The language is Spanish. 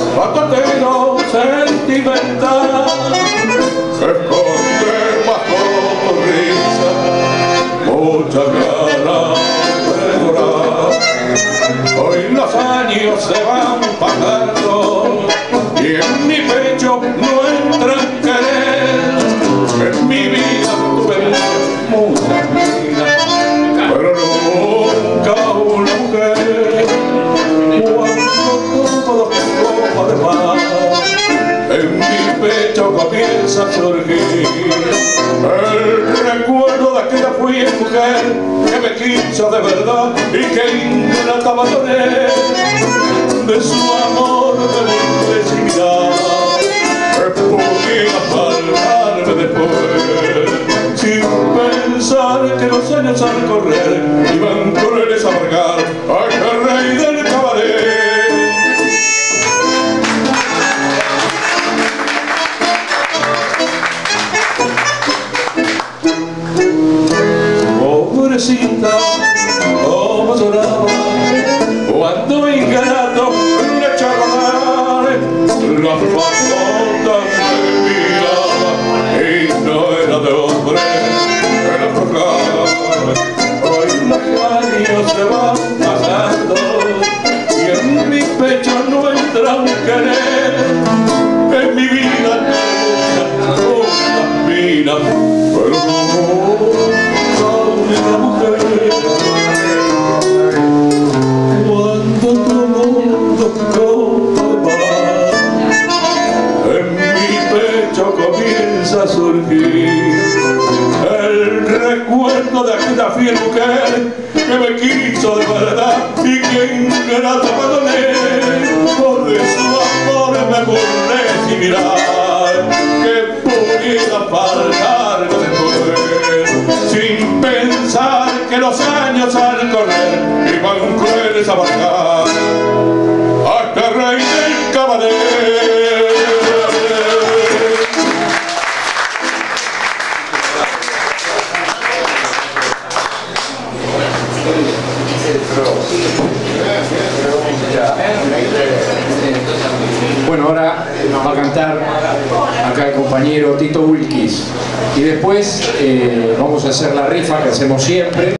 patatero sentimental que esconde bajo tu risa mucha ganas de llorar. Hoy los años se van pasando y en mi pecho no entra en querer. En mi vida tuve muchas vidas, pero nunca una mujer. Cuando todo copa de paz en mi pecho comienza a surgir el recuerdo de aquella fui mujer que me quiso de verdad y que ingrata abandoné. De su amor de mi felicidad que pudiera faltarme después, sin pensar que los años al correr iban crueles a amargar a aquel rey del cabaret. Pobrecita, como lloraba cuando ingrato le echó a rodar las pasotas de mi alma y no era de hombre, era tocar. Hoy los años se van pasando y en mi pecho no entra un querer. En mi vida tengo una vida, pero la mujer. Cuando tu mundo copa en mi pecho comienza a surgir el recuerdo de aquella fiel mujer que me quiso de verdad y que ingrata abandoné. Por su amor me burlé sin mirar que pudiera faltarme después, sin pensar que los años al correr iban crueles a marcar hasta rey del cabaret. Bueno, ahora va a cantar acá el compañero Tito Wilkis y después vamos a hacer la rifa que hacemos siempre.